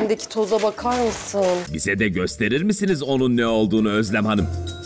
Üzerindeki toza bakar mısın? Bize de gösterir misiniz onun ne olduğunu Özlem Hanım?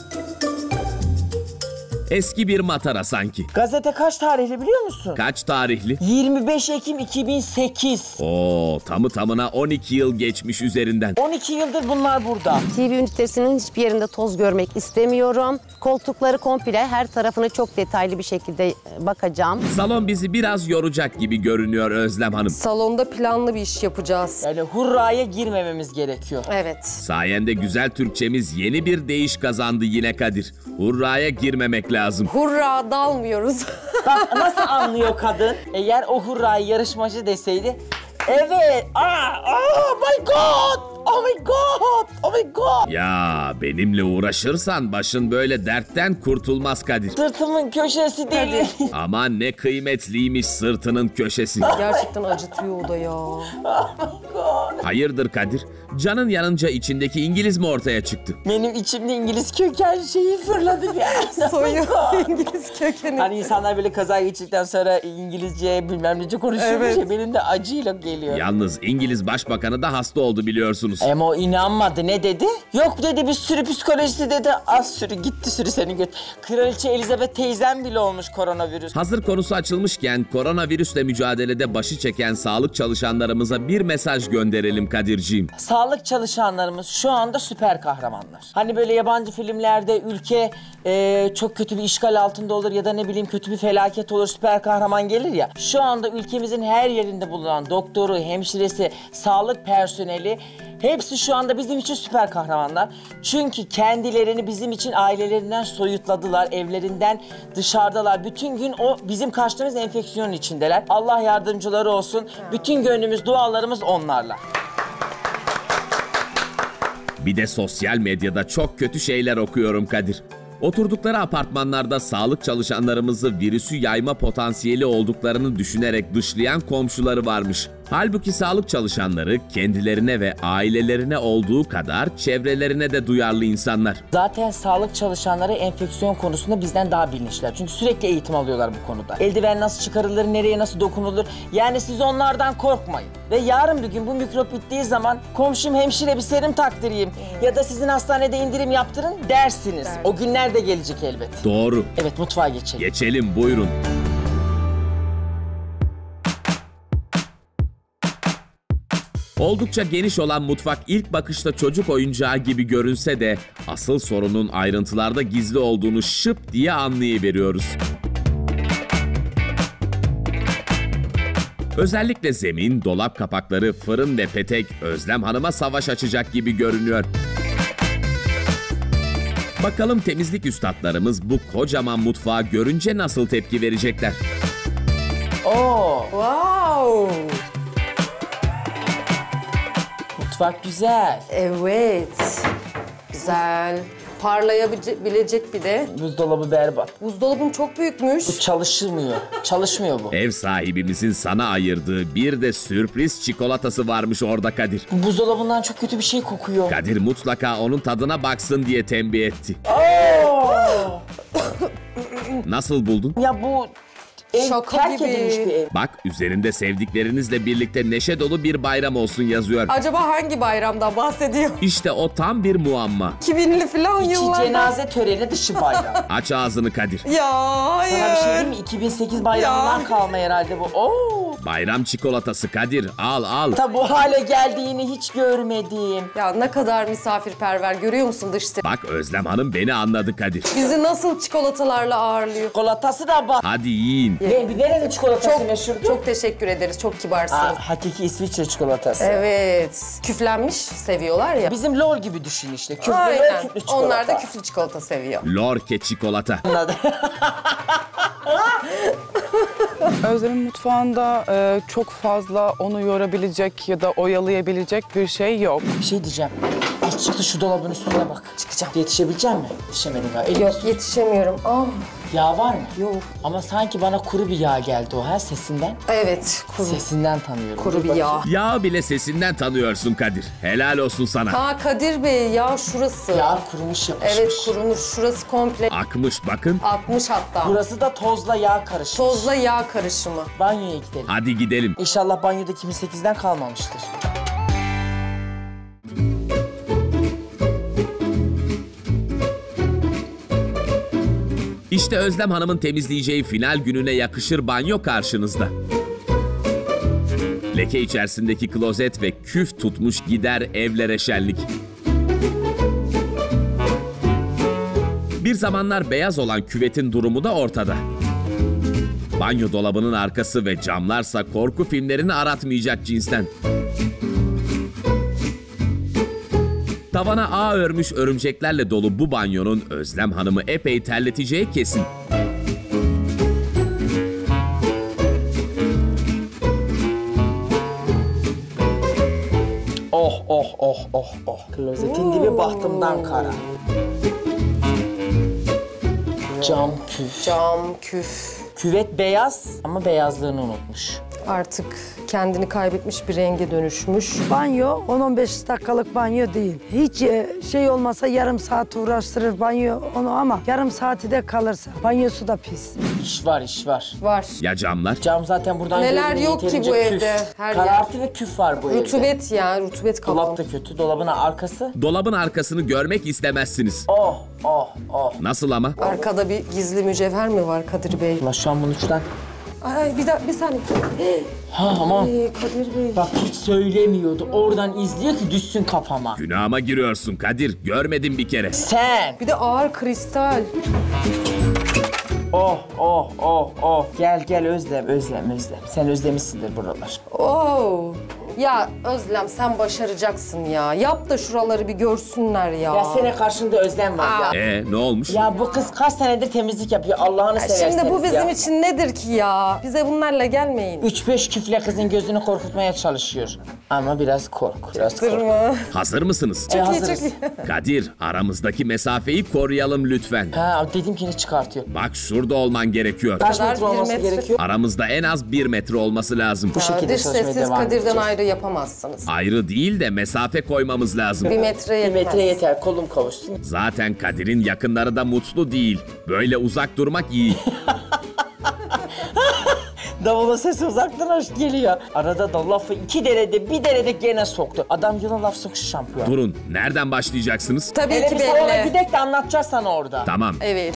Eski bir matara sanki. Gazete kaç tarihli biliyor musun? Kaç tarihli? 25 Ekim 2008. Oo, tamı tamına 12 yıl geçmiş üzerinden. 12 yıldır bunlar burada. TV ünitesinin hiçbir yerinde toz görmek istemiyorum. Koltukları komple her tarafını çok detaylı bir şekilde bakacağım. Salon bizi biraz yoracak gibi görünüyor Özlem Hanım. Salonda planlı bir iş yapacağız. Yani hurraya girmememiz gerekiyor. Evet. Sayende güzel Türkçemiz yeni bir deyiş kazandı yine Kadir. Hurraya girmemek lazım. Hurra dalmıyoruz. Bak nasıl anlıyor kadın? Eğer o hurrayı yarışmacı deseydi. Evet. Oh my god. Oh my god. Oh my god. Ya benimle uğraşırsan başın böyle dertten kurtulmaz Kadir. Sırtımın köşesi değil. Aman ne kıymetliymiş sırtının köşesi. Gerçekten acıtıyor o da ya. Hayırdır Kadir? Canın yanınca içindeki İngiliz mi ortaya çıktı? Benim içimde İngiliz köken şeyi fırladı ya. Soyu İngiliz kökeni. Hani insanlar böyle kaza geçirdikten sonra İngilizce bilmem nece konuşuyormuş Evet. ya, benim de acıyla geliyor. Yalnız İngiliz başbakanı da hasta oldu biliyorsunuz. Ama o inanmadı. Ne dedi? Yok dedi, bir sürü psikolojisi dedi. Az sürü gitti, sürü seni göt. Kraliçe Elizabeth teyzem bile olmuş koronavirüs. Hazır konusu açılmışken koronavirüsle mücadelede başı çeken sağlık çalışanlarımıza bir mesaj gönderelim Kadirciğim. Sağlık çalışanlarımız şu anda süper kahramanlar. Hani böyle yabancı filmlerde ülke çok kötü bir işgal altında olur ya da ne bileyim kötü bir felaket olur, süper kahraman gelir ya. Şu anda ülkemizin her yerinde bulunan doktoru, hemşiresi, sağlık personeli hepsi şu anda bizim için süper kahramanlar. Çünkü kendilerini bizim için ailelerinden soyutladılar, evlerinden dışarıdalar. Bütün gün o bizim karşıladığımız enfeksiyonun içindeler. Allah yardımcıları olsun. Bütün gönlümüz, dualarımız onlarla. Bir de sosyal medyada çok kötü şeyler okuyorum Kadir. Oturdukları apartmanlarda sağlık çalışanlarımızı virüsü yayma potansiyeli olduklarını düşünerek dışlayan komşuları varmış. Halbuki sağlık çalışanları kendilerine ve ailelerine olduğu kadar çevrelerine de duyarlı insanlar. Zaten sağlık çalışanları enfeksiyon konusunda bizden daha bilinçliler. Çünkü sürekli eğitim alıyorlar bu konuda. Eldiven nasıl çıkarılır, nereye nasıl dokunulur? Yani siz onlardan korkmayın. Ve yarın bir gün bu mikrop bittiği zaman komşum hemşire bir serum taktırayım ya da sizin hastanede indirim yaptırın dersiniz. Evet. O günler de gelecek elbet. Doğru. Evet, mutfağa geçelim. Geçelim, buyurun. Oldukça geniş olan mutfak ilk bakışta çocuk oyuncağı gibi görünse de asıl sorunun ayrıntılarda gizli olduğunu şıp diye anlayıveriyoruz. Özellikle zemin, dolap kapakları, fırın ve petek Özlem Hanım'a savaş açacak gibi görünüyor. Bakalım temizlik üstadlarımız bu kocaman mutfağı görünce nasıl tepki verecekler? Oo, Wow. mutfak güzel. Evet. Güzel. Parlayabilecek bir de. Buzdolabı berbat. Buzdolabım çok büyükmüş. Bu çalışmıyor. Çalışmıyor bu. Ev sahibimizin sana ayırdığı bir de sürpriz çikolatası varmış orada Kadir. Bu buzdolabından çok kötü bir şey kokuyor. Kadir mutlaka onun tadına baksın diye tembih etti. Nasıl buldun? Ya bu ev Şaka terk gibi. edilmiş bir ev. Bak üzerinde sevdiklerinizle birlikte neşe dolu bir bayram olsun yazıyor. Acaba hangi bayramdan bahsediyor? İşte o tam bir muamma. 2000'li falan İçi yıllarda. cenaze töreni, dışı bayram. Aç ağzını Kadir. Ya hayır. Sana bir şey diyeyim mi? 2008 bayramından Ya. kalma herhalde bu. Oo. Bayram çikolatası Kadir, al al. Tabi bu hale geldiğini hiç görmedim. Ya ne kadar misafirperver, görüyor musun dış ses? Bak Özlem Hanım beni anladı Kadir. Bizi nasıl çikolatalarla ağırlıyor. Çikolatası da bak. Hadi yiyin. Bir nerenin çikolatası meşhurdu? Çok teşekkür ederiz, çok kibarsınız. Hakiki İsviçre çikolatası. Evet. Küflenmiş seviyorlar ya. Bizim lol gibi düşün işte. Küflü Aynen. ve küflü çikolata. Onlar da küflü çikolata seviyor. Lorke çikolata. Özlem'in mutfağında çok fazla onu yorabilecek ya da oyalayabilecek bir şey yok. Bir şey diyeceğim. İlk çıktı şu dolabın üstüne bak. Çıkacağım. Yetişebilecek misin? Yetişemedin galiba. Yok, yetişemiyorum. Ah. Yağ var mı? Yok. Ama sanki bana kuru bir yağ geldi o, ha, sesinden. Evet, kuru. Sesinden tanıyorum. Kuru Dur bir bakayım. yağ. Yağ bile sesinden tanıyorsun Kadir. Helal olsun sana. Ha Kadir Bey, ya şurası. Yağ kurumuş, yapışmış. Evet, kurumuş. Şurası komple Akmış bakın. akmış hatta. Burası da tozla yağ karışmış. Tozla yağ karışımı. Banyoya gidelim. Hadi gidelim. İnşallah banyoda 2008'den kalmamıştır. İşte Özlem Hanım'ın temizleyeceği final gününe yakışır banyo karşınızda. Leke içerisindeki klozet ve küf tutmuş gider evlere şenlik. Bir zamanlar beyaz olan küvetin durumu da ortada. Banyo dolabının arkası ve camlarsa korku filmlerini aratmayacak cinsten. Tavana ağ örmüş örümceklerle dolu bu banyonun Özlem Hanım'ı epey terleteceği kesin. Oh oh oh oh oh. Klozetin dibi bahtımdan kara. Cam küf. Cam, küf. Küvet beyaz ama beyazlığını unutmuş. Artık kendini kaybetmiş bir renge dönüşmüş. Banyo 10-15 dakikalık banyo değil. Hiç şey olmasa yarım saat uğraştırır banyo onu ama yarım saati de kalırsa banyosu da pis. İş var, iş var. Var. Ya camlar? Cam zaten buradan Neler görünüyor, yok ki yeterince bu küf. evde, her Karartı ve küf var bu evde. Rutubet ya, rutubet Dolap kapalı. da kötü, dolabın arkası. Dolabın arkasını görmek istemezsiniz. Oh oh oh. Nasıl ama? Arkada bir gizli mücevher mi var Kadir Bey? Ulan şu an bunu uçtan. Ay bir saniye. Ha aman. Kadir Bey. Bak hiç söylemiyordu. Oradan izliyor ki düşsün kafama. Günahıma giriyorsun Kadir. Görmedim bir kere. Sen. Bir de ağır kristal. Oh oh oh oh. Gel gel Özlem Özlem Özlem. Sen özlemişsindir buralar. Oo. Ya Özlem sen başaracaksın ya. Yap da şuraları bir görsünler ya. Ya senin karşında Özlem var ya. Ne olmuş? Ya bu kız kaç senedir temizlik yapıyor Allah'ını severseniz Şimdi bu bizim ya. için nedir ki ya? Bize bunlarla gelmeyin. 3-5 küfle kızın gözünü korkutmaya çalışıyor. Ama biraz kork. Biraz kork. Durma. Hazır mısınız? Çok iyi, hazırız. çok iyi. Kadir, aramızdaki mesafeyi koruyalım lütfen. Ha dedim ki ne çıkartıyor. Bak şurada olman gerekiyor. Kaç kadar? metre olması 1 metre. gerekiyor? Aramızda en az 1 metre olması lazım. Bu şekilde Dış çalışmaya sessiz devam Kadir'den edeceğiz. ayrı yapamazsınız. Ayrı değil de mesafe koymamız lazım. 1 metre Bir yetmez. metre yeter kolum kavuşsun. Zaten Kadir'in yakınları da mutlu değil. Böyle uzak durmak iyi. Davulun sesi uzaktan hoş geliyor. Arada da lafı 2 derede 1 derede gene soktu. Adam yılan laf sokuşu şampiyon. Durun, nereden başlayacaksınız? Tabii Hele ki bir salona belli. gidek de anlatacağız sana orada. Tamam. Evet.